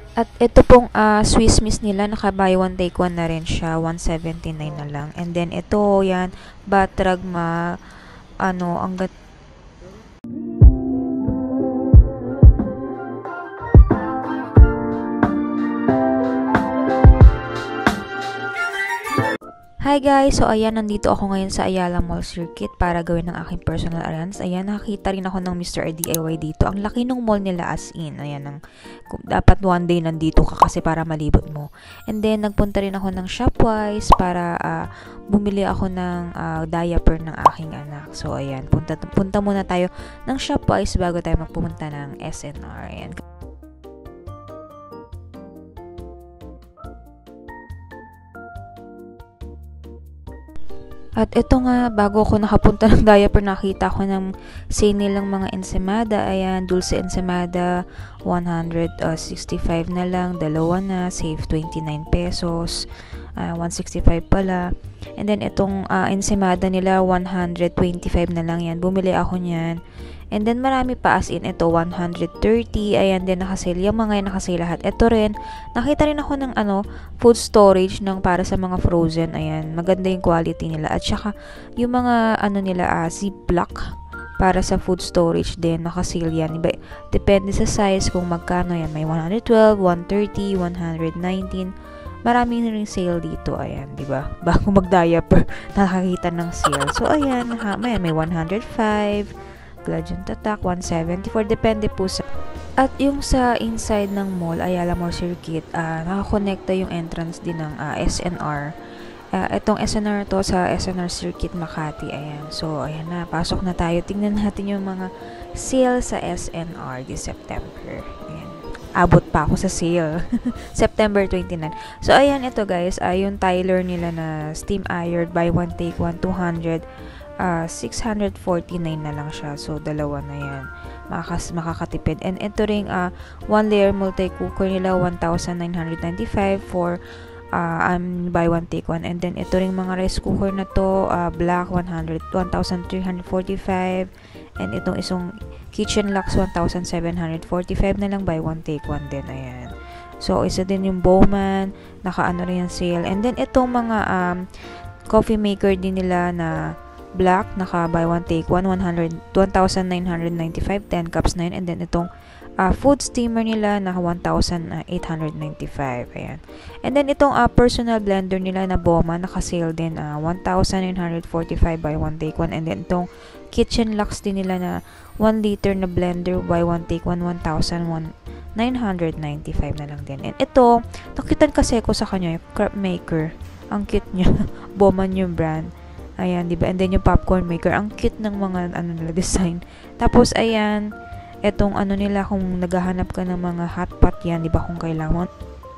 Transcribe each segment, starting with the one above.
At ito pong Swiss Miss nila, naka buy one take one na rin siya, 179 na lang. And then ito, yan, Batragma, ang Hi guys! So ayan, nandito ako ngayon sa Ayala Mall Circuit para gawin ng aking personal errands. Ayan, nakakita rin ako ng Mr. DIY dito. Ang laki ng mall nila as in. Ayan, dapat one day nandito ka kasi para malibot mo. And then, nagpunta rin ako ng Shopwise para bumili ako ng diaper ng aking anak. So ayan, punta muna tayo ng Shopwise bago tayo magpumunta ng SNR. Ayan. At ito nga, bago ako nakapunta ng diaper, nakita ko ng sale nilang mga ensaymada. Ayan, Dulce Ensaymada, 165 na lang. Dalawa na, save 29 pesos. 165 pala. And then, itong ensaymada nila, 125 na lang yan. Bumili ako niyan. And then, marami pa as in ito, 130. Ayan din, nakasale. Yung mga yan nakasale lahat. Ito rin, nakita rin ako ng food storage ng para sa mga frozen. Ayan, maganda yung quality nila. At saka, yung mga nila, ziplock para sa food storage din, nakasale yan. Iba, depende sa size kung magkano yan. May 112, 130, 119. Marami na rin sale dito. Ayan, di ba? Bago mag-diaper, nakakita ng sale. So, ayan, may 105. Gladion Tatak, 174. Depende po sa... At yung sa inside ng mall, Ayala Mall Circuit, nakakonekta yung entrance din ng SNR. Itong SNR to sa SNR Circuit Makati. Ayan. So, ayan na. Pasok na tayo. Tingnan natin yung mga sale sa SNR this September. Ayan. Abot pa ako sa sale. September 29. So, ayan. Ito guys. Yung Tyler nila na steam iron, buy one take one, 200. 649 na lang siya. So, dalawa na yan. Makakatipid. And ito ring one layer multi-cooker nila, 1,995 for buy one take one. And then ito ring mga rice cooker na to, black 1,345. And itong isang kitchen lux 1,745 na lang, buy one take one din. Ayan. So, isa din yung Bowman, naka rin yung sale. And then itong mga coffee maker din nila na black, naka buy one take one, 1,995, 10 cups na yun. And then itong food steamer nila, naka 1,895. Ayan. And then itong personal blender nila na Boma, naka sale din, 1,945 buy one take one. And then itong kitchen lux din nila na 1 liter na blender, buy one take one, 1,995 na lang din. And ito, nakitan kasi ko sa kanya yung crab maker. Ang cute niya. Boma yung brand. Ayan, diba? And then yung popcorn maker, ang cute ng mga nila design. Tapos ayan, etong nila, kung naghahanap ka ng mga hot pot yan, diba, kung kailangan.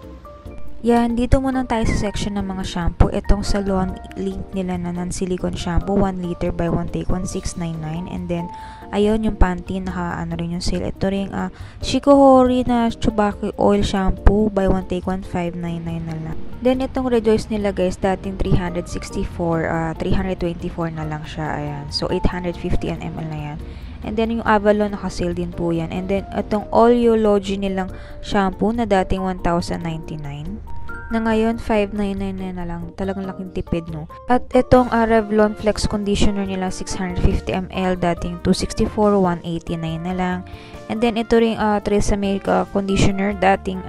Yan, dito muna tayo sa section ng mga shampoo. Etong Salon link nila na non-silicone shampoo, 1 liter buy one take 1,699. And then ayun, yung Pantene, naka rin yung sale. Ito ring Shikohori na tobacco oil shampoo, buy one take 1,599 na lang. Then itong Rejoice nila guys, dating 364, 324 na lang siya. Ayan, so 850 ml na yan. And then yung Avalon, naka-sale din po yan. And then itong Oleology nilang shampoo na dating 1,099 na ngayon 599 na lang. Talagang laking tipid, no? At itong Revlon Flex Conditioner nila, 650 ml, dating 264, 189 na lang. And then ito ring Tresemme conditioner, dating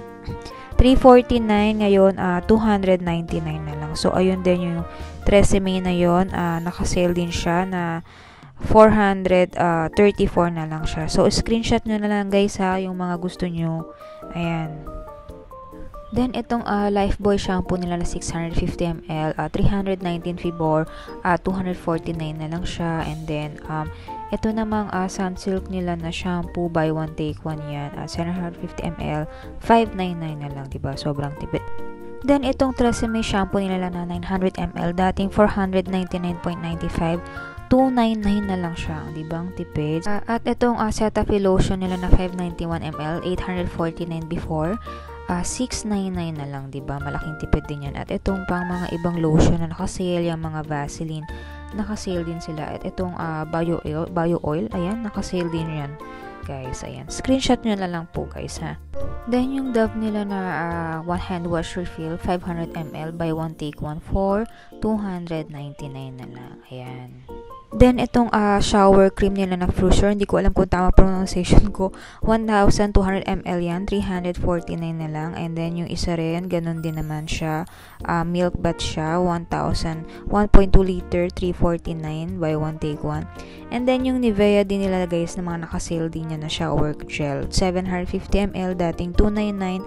349, ngayon 299 na lang. So ayun din yung Tresemme na yon, naka-sale din siya na 434 na lang siya. So screenshot nyo na lang guys ha, yung mga gusto nyo. Ayan. Then itong Lifebuoy shampoo nila na 650 ml, 319 Fibor, 249 na lang siya. And then ito namang Sunsilk nila na shampoo, buy one take one yan, 750 ml, 599 na lang, diba? Sobrang tipid. Then itong Tresemme shampoo nila na 900 ml, dating 499.95, 299 na lang siya, di ba? Ang tipid. At itong Cetaphil lotion nila na 591 ml, 849 before, 699 na lang, di ba? Malaking tipid din yan. At itong pang mga ibang lotion na naka-sale, yung mga Vaseline, naka-sale din sila. At itong bio oil, ayan, naka-sale din yan. guys. Ayan, screenshot nyo na lang po guys ha. Then yung Dove nila na one hand wash refill 500 ml buy one take one for 299 na lang. Ayan. Then, itong shower cream nila na Frusher, hindi ko alam kung tama pronunciation ko, 1,200 ml yan, 349 na lang. And then, yung isa rin, ganun din naman siya, milk bath siya, 1.2 liter, 349, buy one take one. And then, yung Nivea din nila guys, na mga nakasale din niya na shower gel, 750 ml, dating 299,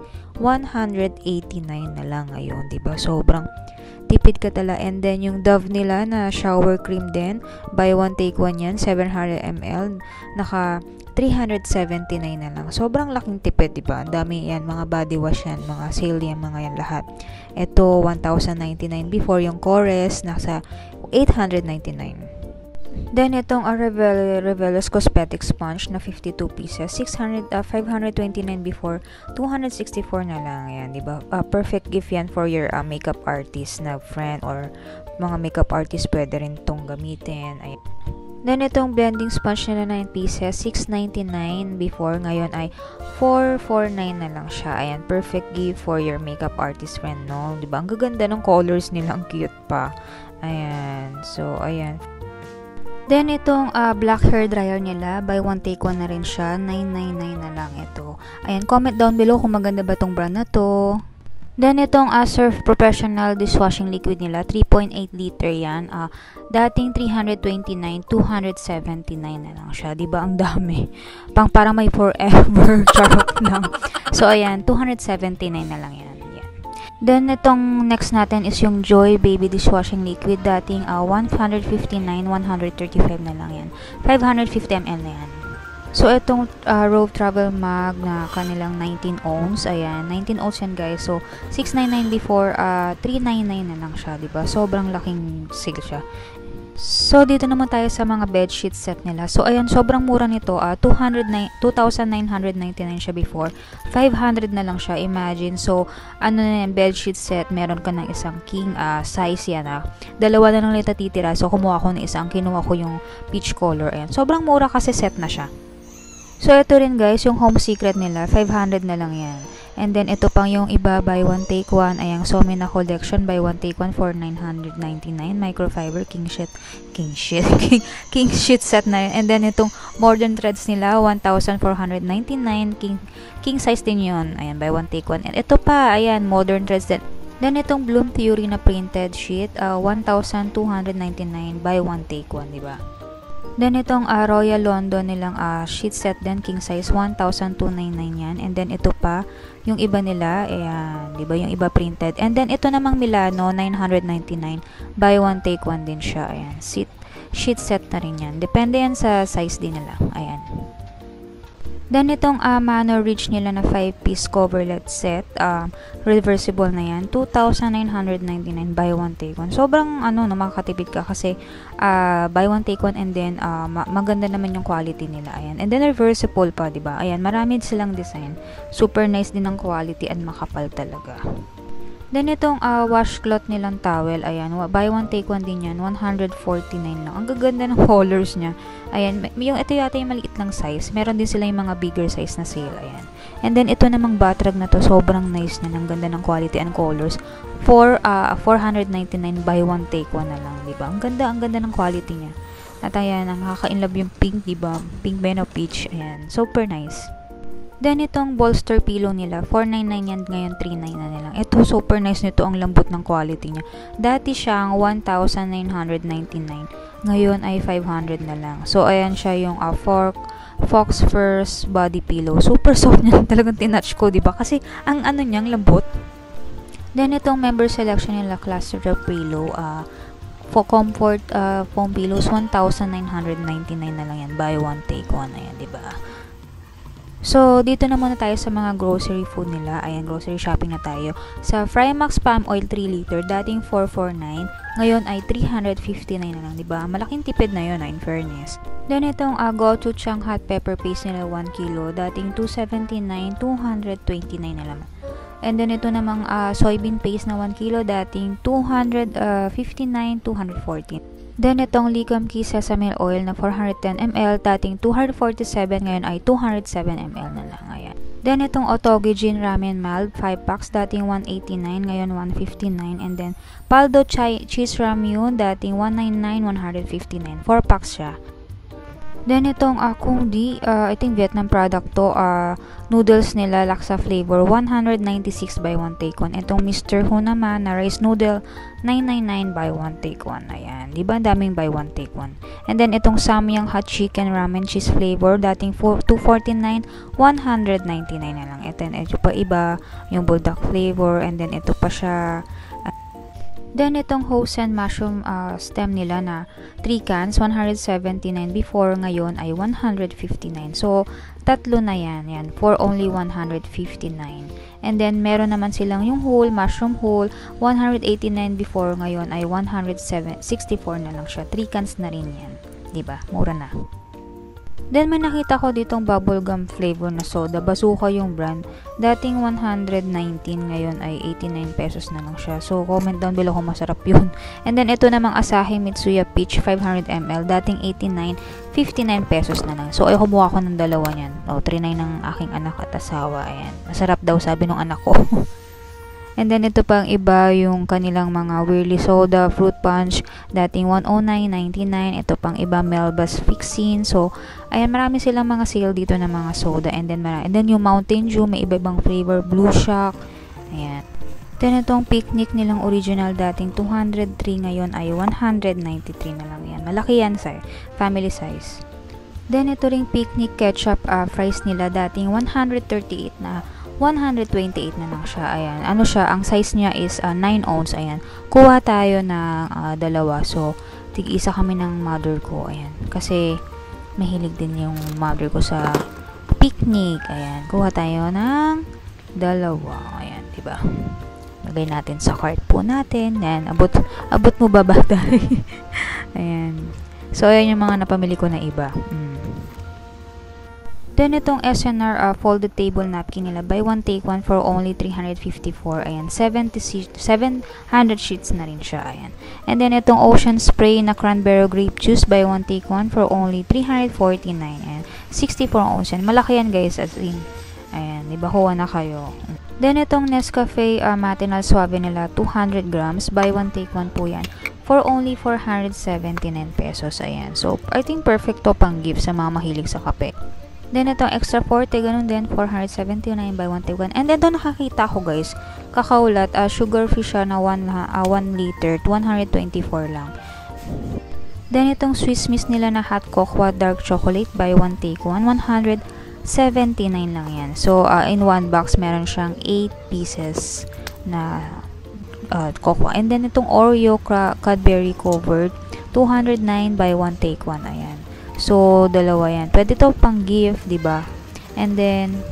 189 na lang ngayon, diba? Sobrang tipid ka tala. And then yung Dove nila na shower cream din, buy one take one yan, 700 ml, naka 379 na lang. Sobrang laking tipid, diba? Ang dami yan, mga body wash yan, mga sale yan, mga yan lahat. Ito 1,099 before, yung Chorus nasa 899. Then, itong Revelos Cosmetic Sponge na 52 pieces, 529 before, 264 na lang. Yan, diba? Perfect gift yan for your makeup artist na friend or mga makeup artist, pwede rin itong gamitin. Ayan. Then, itong blending sponge nila 9 pieces, 699 before, ngayon ay 449 na lang siya. Ayan, perfect gift for your makeup artist friend, no? Diba? Ang gaganda ng colors nila, ang cute pa. Ayan, so, ayan. Then, itong black hair dryer nila, buy one take one na rin siya, 999 na lang ito. Ayan, comment down below kung maganda ba tong brand na to. Then, itong Surf Professional Dishwashing Liquid nila, 3.8 liter yan. Dating 329, 279 na lang siya. Diba? Ang dami. Parang may forever. Charot lang. So, ayan, 279 na lang yan. Then, itong next natin is yung Joy Baby Dishwashing Liquid. Dating 159, 135 na lang yan. 550 ml na yan. So, itong Rove Travel Mug na kanilang 19 ounce. Ayan, 19 ounce yan guys. So, 699 before, 399 na lang siya. Diba? Sobrang laking sig siya. So, dito naman tayo sa mga bedsheet set nila. So, ayan, sobrang mura nito. 2,999 siya before. 500 na lang siya. Imagine. So, ano na yan, bedsheet set. Meron ka ng isang king size yan. Dalawa na lang nila titira. So, kumuha ko ng isang. Kinuha ko yung peach color. Ayan. Sobrang mura kasi set na siya. So, ito rin guys, yung Home Secret nila. 500 na lang yan. And then, ito pang yung iba, buy one take one. Ayang Somina Collection, buy one take one for 999. Microfiber, king sheet set na yun. And then, itong Modern Threads nila, 1,499. King size din yun. Ayan, buy one take one. And ito pa, ayan, Modern Threads din. Then, itong Bloom Theory na printed sheet, 1,299. Buy one take one, diba? Then, itong Royal London nilang sheet set din, king size, 1,299 yan. And then, ito pa, yung iba nila, ayan, diba, yung iba printed. And then, ito namang Milano, 999. Buy one, take one din siya. Ayan, sheet set na rin yan. Depende yan sa size din nila. Ayan. Then, itong Manor Ridge nila na 5-piece coverlet set, reversible na yan, 2,999, buy one, take one. Sobrang, makakatipid ka kasi, buy one, take one, and then, maganda naman yung quality nila, ayan. And then, reversible pa, diba? Ayan, marami silang design. Super nice din ang quality and makapal talaga. Then, itong washcloth nilang towel, ayan, buy one, take one din yan, 149 lang. Ang gaganda ng colors niya. Ayan, ito yata yung maliit lang size. Meron din sila yung mga bigger size na sale, ayan. And then, ito namang batrag na to, sobrang nice na, ang ganda ng quality and colors. For 499, buy one, take one na lang, diba? Ang ganda ng quality niya. At ayan, nakaka-inlove yung pink, diba? Pink ba o peach, ayan. Super nice. Then, itong bolster pillow nila, 499 yan, ngayon 39 na nilang. Ito, super nice nito, ang lambot ng quality niya. Dati siyang 1,999, ngayon ay 500 na lang. So, ayan siya yung Fox First Body Pillow. Super soft niya, talagang tinouch ko, diba? Kasi, ang niyang lambot. Then, itong member selection nila, Cluster Pillow, for comfort foam pillows, 1,999 na lang yan. Buy one, take one, ayan, diba? So, dito na muna tayo sa mga grocery food nila. Ayan, grocery shopping na tayo. Sa Frymax Palm Oil 3 liter, dating 449, ngayon ay 359 na lang, diba? Malaking tipid na yun, in fairness. Then, itong gochujang hot pepper paste nila 1 kilo, dating 279, 229 na lang. And then, ito namang soybean paste na 1 kilo, dating 259, 214. Then, itong Ligam Key Sesame Oil na 410 ml, dating 247, ngayon ay 207 ml na lang. Ayan. Then, itong Otogi Gin Ramen Mild, 5 packs, dating 189, ngayon 159. And then, Paldo Cheese Ramyun, dating 199, 159. 4 packs siya. Then, itong Kung Di, I think Vietnam product to, noodles nila, laksa flavor, 196 by 1 take 1. Itong Mr. Ho naman, na rice noodle, 999 by 1 take 1. Ayan, di ba? Daming by 1 take 1. And then, itong Samyang Hot Chicken Ramen Cheese flavor, dating 249, 199 na lang. Ito pa iba, yung bulldog flavor, and then ito pa siya. Then, itong Hosen mushroom stem nila na 3 cans, 179 before, ngayon ay 159. So, tatlo na yan. Yan, for only 159. And then, meron naman silang yung whole, mushroom whole, 189 before, ngayon ay 164 na lang siya. 3 cans na rin yan. Diba? Mura na. Then, may nakita ko ditong bubblegum flavor na soda. Bazooka yung brand. Dating 119, ngayon ay 89 pesos na lang siya. So, comment down below kung masarap yun. And then, ito namang Asahi Mitsuya Peach 500 ml. Dating 89, 59 pesos na lang. So, ay kumuha ko ng dalawa niyan. O, 39 ng aking anak at asawa. Ayan. Masarap daw, sabi ng anak ko. And then, ito pang iba, yung kanilang mga Whirly Soda, Fruit Punch, dating 109.99. Ito pang iba, Melba's Fixin. So, ayan, marami silang mga sale dito na mga soda. And then yung Mountain Dew, may iba-ibang flavor, Blue Shock. Ayan. Then, itong Picnic nilang original, dating 203, ngayon ay 193 na lang yan. Malaki yan, sir. Family size. Then, ito ring Picnic Ketchup fries nila, dating 138 na 128 na lang siya. Ayan. Ano siya? Ang size niya is 9 ounce. Ayan. Kuha tayo ng dalawa. So, tig-isa kami ng mother ko. Ayan. Kasi, mahilig din yung mother ko sa picnic. Ayan. Kuha tayo ng dalawa. Ayan. Diba? Lagay natin sa cart po natin. Ayan. Abot mo ba batay? Ayan. So, ayan yung mga napamili ko na iba. Then, itong SNR folded table napkin nila, buy one take one for only 354. Ayan, 700 sheets na rin siya. Ayan. And then, itong Ocean Spray na cranberry grape juice, buy one take one for only 349. Ayan, 64 ounce yan. Malaki yan, guys, as in. Ayan, diba, kuha na kayo. Then, itong Nescafe Matinal Suave nila, 200 grams, buy one take one po yan, for only 479 pesos. Ayan, so, I think perfect to pang gift sa mga mahilig sa kape. Then, itong extra forte, ganun din, 479 by 1 take 1. And then, doon nakakita ko, guys, kakaulat, sugar free siya na 1 liter, 124 lang. Then, itong Swiss Miss nila na hot cocoa dark chocolate by 1 take 1, 179 lang yan. So, in one box, meron siyang 8 pieces na cocoa. And then, itong Oreo Cadbury covered, 209 by 1 take 1, ayan. So, dalawa yan. Pwede to pang gift, diba? And then,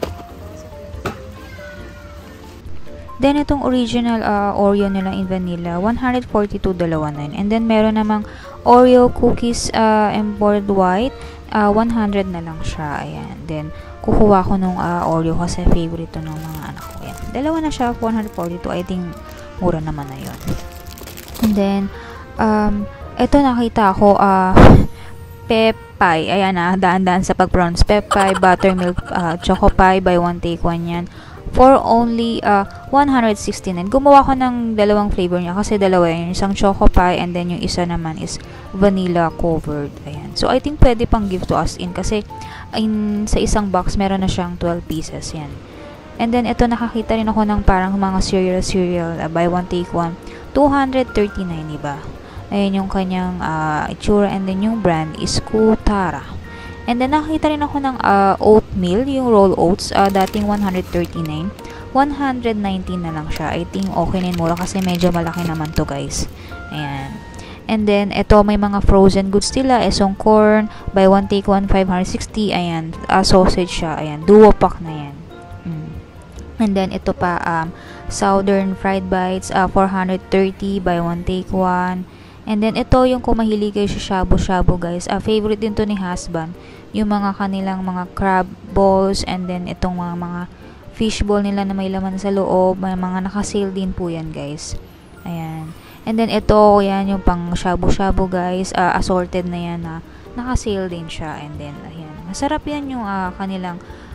itong original Oreo nila in vanilla, 142, dalawa na yun. And then, meron namang Oreo cookies embroidered white, 100 na lang siya. Ayan. Then, kukuha ko nung Oreo kasi favorite to ng mga anak ko. Ayan. Dalawa na siya, 142. I think, mura naman na yun. And then, ito nakita ko, Pep Pie. Ayan daan-daan sa pag-pronounce. Pep Pie, Buttermilk, Choco Pie, buy one take one yan. For only 169. Gumawa ko ng dalawang flavor niya kasi dalawa yan. Isang Choco Pie and then yung isa naman is vanilla covered. Ayan. So, I think pwede pang give to us in kasi sa isang box meron na siyang 12 pieces. Yan. And then, ito nakakita rin ako ng parang mga cereal, buy one take one. 239, diba? Ayan yung kanyang itsura, and then yung brand is Kutara. And then nakita rin ako ng oatmeal, yung roll oats, dating 139, 119 na lang siya. I think okay na mura kasi medyo malaki naman to, guys. Ayan. And then ito may mga frozen goods nila, esong corn, buy one take one, 560. Ayan, sausage siya. Ayan, duo pack na yan. And then ito pa Southern fried bites, 430 buy one take one. And then, ito yung kung mahilig kayo sa shabu-shabu, guys. Favorite din to ni husband. Yung mga kanilang mga crab balls. And then, itong mga fish ball nila na may laman sa loob. May mga nakasale din po yan, guys. Ayan. And then ito, yan yung pang shabu-shabu guys, assorted na yan na naka-sale din siya. And then ayan, masarap yan yung kanilang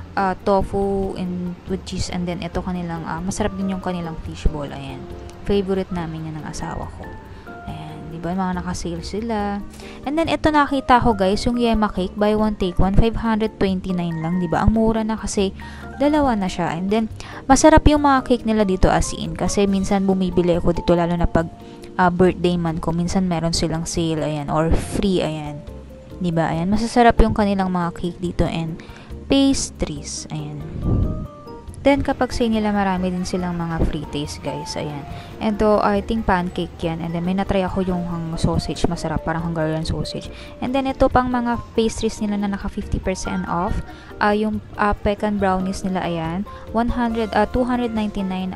tofu and with cheese. And then ito kanilang masarap din yung kanilang fishball. Ayan, favorite namin yan ng asawa ko. Ayan, diba, mga naka-sale sila. And then ito nakita ko guys, yung Yema cake, buy one take one, 529 lang, diba? Ang mura na kasi dalawa na siya. And then masarap yung mga cake nila dito as in, kasi minsan bumibili ako dito lalo na pag birthday man ko, minsan meron silang sale, ayan, or free, ayan, diba? Ayan, masasarap yung kanilang mga cake dito and pastries, ayan. Then, kapag sale nila, marami din silang mga free taste, guys. Ayan. Ito, I think pancake yan. And then, may natry ako yung sausage. Masarap, parang Hungarian sausage. And then, ito pang mga pastries nila na naka 50% off. Yung pecan brownies nila, ayan. 299, 149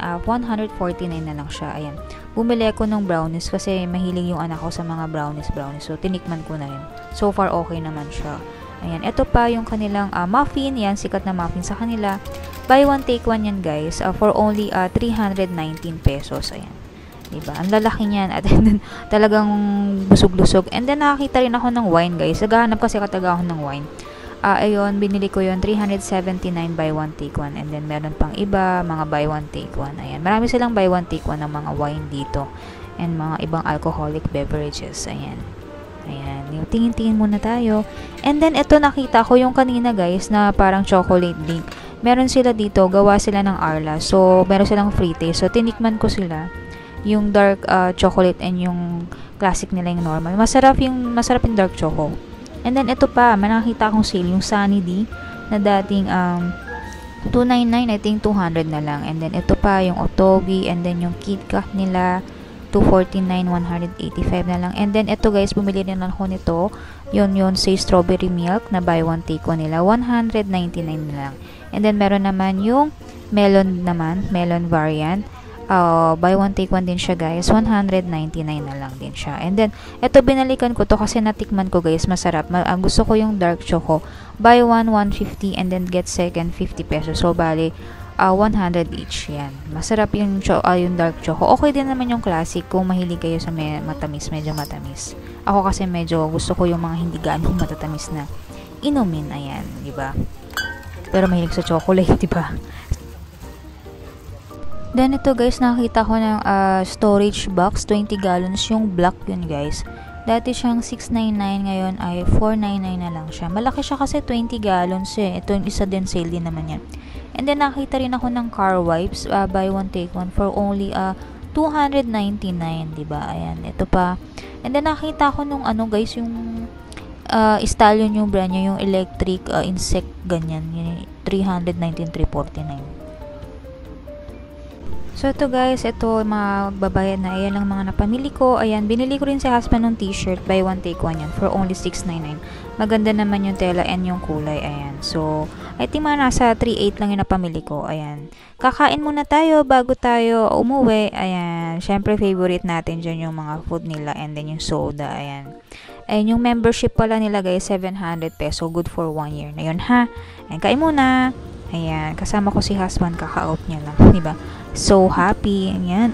na lang siya. Ayan. Bumili ako ng brownies kasi mahilig yung anak ko sa mga brownies. So, tinikman ko na rin. So far, okay naman siya. Ayan. Ito pa yung kanilang muffin. Yan, sikat na muffin sa kanila. Buy one take one yan guys, for only 319 pesos. Ayan, diba? Ang lalaki niyan at talagang busog-lusog. And then nakakita rin ako ng wine guys. Naghahanap kasi kataga ako ng wine. Ayun, binili ko yun, 379 buy one take one. And then meron pang iba, mga buy one take one. Ayan, marami silang buy one take one ng mga wine dito. And mga ibang alcoholic beverages. Ayan. Ayan, yung tingin-tingin muna tayo. And then ito nakita ko yung kanina guys na parang chocolate drink. Meron sila dito, gawa sila ng Arla. So, meron silang free taste. So, tinikman ko sila. Yung dark chocolate and yung classic nila yung normal. Masarap yung dark choco. And then, ito pa, nakita akong sale, yung Sunny D, na dating 299, I think 200 na lang. And then, ito pa, yung Otogi, and then yung KitKat nila, 249, 185 na lang. And then, ito guys, bumili rin ako nito. Yun, say strawberry milk na buy one take one nila, 199 na lang. And then, meron naman yung melon variant. Buy one take one din siya guys, 199 na lang din siya. And then, ito binalikan ko to kasi natikman ko guys, masarap. Gusto ko yung dark choco. Buy one, 150 and then get second, 50 pesos. So, bali, 100 each yan. Masarap yung dark choco. Okay din naman yung classic kung mahilig kayo sa matamis, medyo matamis. Ako kasi medyo gusto ko yung mga hindi gaano matatamis na inumin. Ayan, di ba? Pero mahilig sa chocolate, di ba? Then ito guys, nakita ko ng storage box, 20 gallons yung black yun guys. Dati siyang 699, ngayon ay 499 na lang siya. Malaki siya kasi 20 gallons eh. Ito yung isa din, sale din naman yan. And then nakita rin ako ng car wipes, buy one take one for only 299, diba? Ayan, ito pa. And then nakita ko nung guys, yung Stallion yung brand niya, yung electric insect ganyan, yung 319, 349. So, ito guys, ito magbabayad na. Ayan lang mga napamili ko. Ayan, binili ko rin sa husband ng t-shirt. Buy one, take one yan. For only 699. Maganda naman yung tela and yung kulay. Ayan. So, I think mga nasa 3.8 lang yung napamili ko. Ayan. Kakain muna tayo bago tayo umuwi. Ayan. Syempre, favorite natin dyan yung mga food nila and then yung soda. Ayan. Ayan, yung membership pala nila guys, 700 peso. Good for 1 year na yun, ha? Ayan, kain muna. Ayan, kasama ko si husband, kaka-out niya lang. Diba? So happy. Ayan.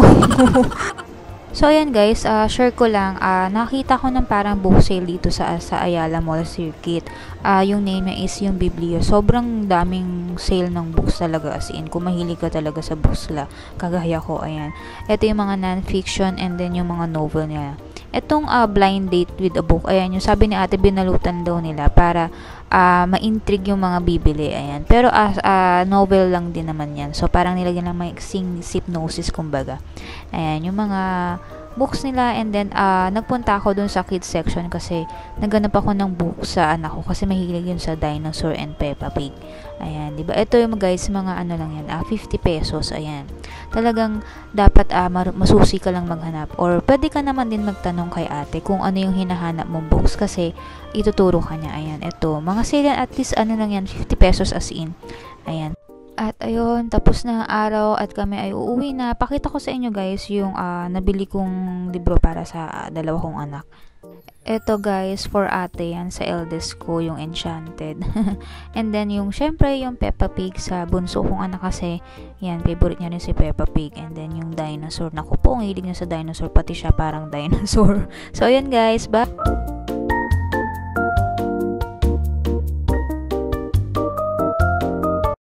So, ayan guys, share ko lang. Nakita ko ng parang book sale dito sa Ayala Mall Circuit. Yung name niya is yung Biblio. Sobrang daming sale ng books talaga. As in, kung mahilig ka talaga sa books la, kagaya ko, ayan. Ito yung mga non-fiction and then yung mga novel niya. Itong blind date with a book, ayan, yung sabi ni ate, binalutan daw nila para ma-intrigue yung mga bibili, ayan. Pero novel lang din naman yan. So, parang nilagyan lang may hypnosis, kumbaga. Ayan, yung mga books nila. And then, nagpunta ako dun sa kids section kasi naghanap ako ng book sa anak ko kasi mahilig yun sa Dinosaur and Peppa Pig. Ayan, diba? Ito yung guys, mga ano lang yan, 50 pesos, ayan. Talagang dapat masusi ka lang maghanap. Or pwede ka naman din magtanong kay ate kung ano yung hinahanap mong books kasi ituturo ka niya. Ayan, ito. Mga sale at least ano lang yan, 50 pesos as in. Ayan. At ayun, tapos na ang araw at kami ay uuwi na. Pakita ko sa inyo guys yung nabili kong libro para sa dalawa kong anak. Eto guys, for ate yan sa eldest ko, yung Enchanted. And then yung syempre yung Peppa Pig sa bunso kong anak kasi, yan, favorite niya rin si Peppa Pig. And then yung dinosaur, naku po, ang hilig niya sa dinosaur, pati siya parang dinosaur. So ayan guys, bye!